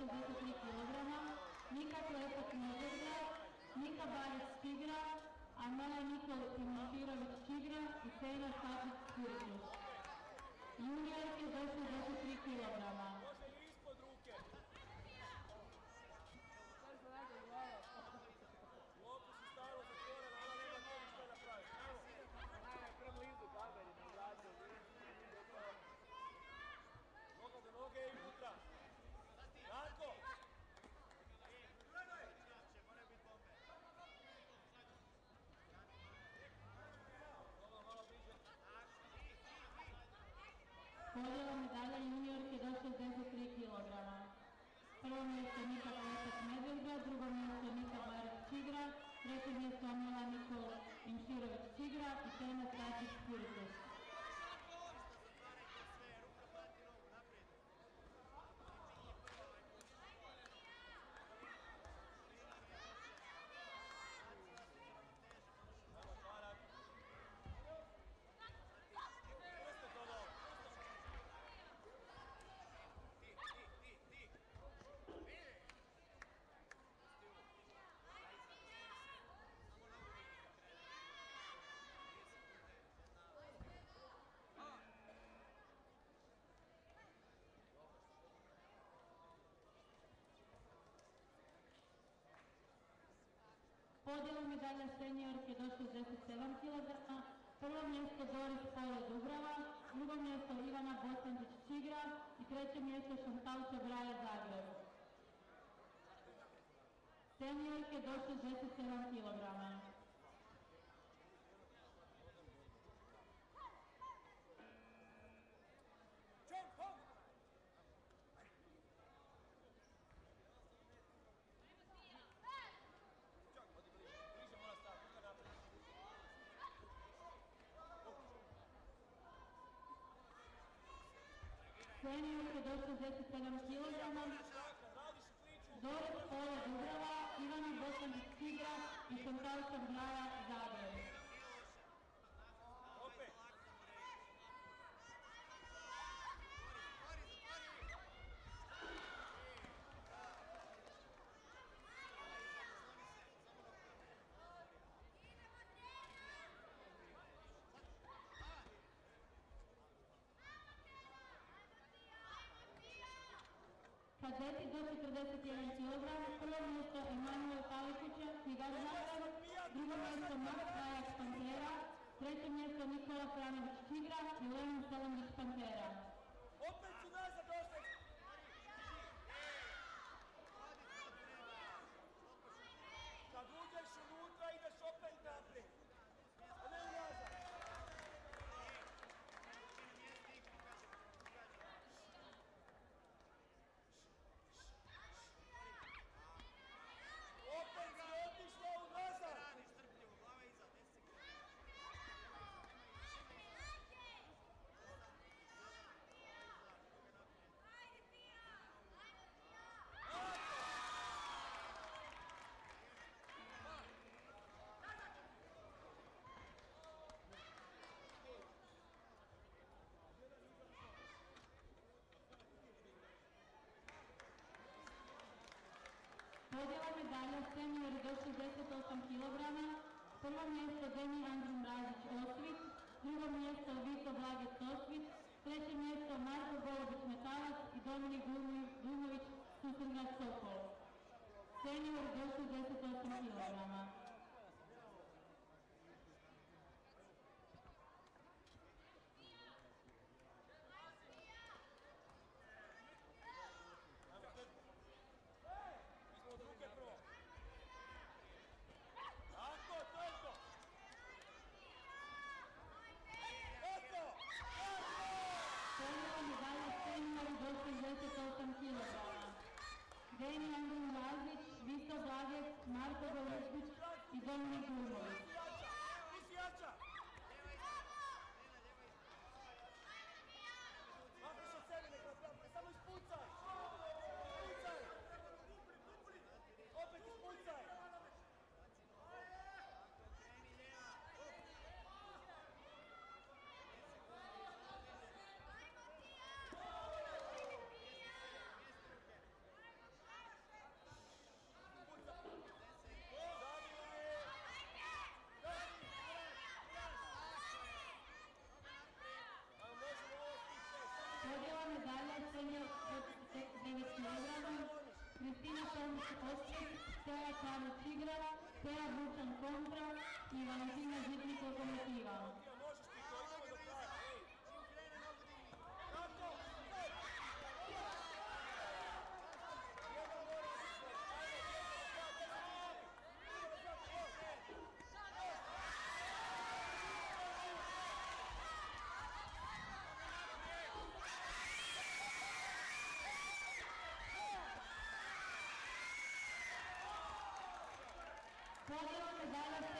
63 kg, Nika Klepac Medvedgrad, Nika Barec Tigra, Amaja Nikol Timoširović Čigra i Sejna Stačić Spiritus. Juniorke do 63 kg. Može i ispod ruke. Lopu si stavila zatvorena, ona nema toga što je napraviti. Prvo idu kameri na vratu. Noga do noge i unutra. Ranko! Malo bliže. Podjela medalja juniorke do 63 kg. Prvo mjesto Nika Klepac Medvedgrad, drugo mjesto Nika Barec Čigra, treće mjesto Amela Nikol Imširović Čigra i Sejna Stačić Spiritus. Podjela medalja seniorke do 67 kg, prvo mjesto Doris Pole Dubrava, drugo mjesto Ivana Bosančić Čigra i treće mjesto Šantal Čabraja Zagreb. Seniorke do 67 kg. Seniorke do 67 kg, Doris Pole Dubrava, Ivana Bosančić Čigra i Šantal Čabraja Zagreb. Kadeti do 41 kg, prvo mjesto Emanuel Paličića, Knjigar Zagreb, drugo mjesto Max Rajac Pantera, treće mjesto Nikola Franović Čigra i Lenin Selenić Pantera. Opet su nazad ostati! Kad uđeš unutra ideš opet naprijed, a ne nazad. Opet si otišla unazad! Podjela medalja seniori do 68 kg, prvo mjesto Deni Andrin Mrazić Osvit, drugo mjesto Vito Blagec Osvit, treće mjesto Marko Golobić Metalac i Dominik Dumović Susrgrad Sokol. Seniori do 68 kg. Od ruke prvo. Tako, to je to. Eto! Podjela medalja seniori do 68 kg. Deni Andrin Mrazić, Vito Blagec, Marko Golobić i Dominik Dumović. Ti si jača! Makneš od sebe nek napravim, samo ispucaj! Ispucaj! Opet ispucaj! kontra i Valentina Žitnik Lokomotiva. Možeš ti to, idemo do kraja. Kako? Podjela medalja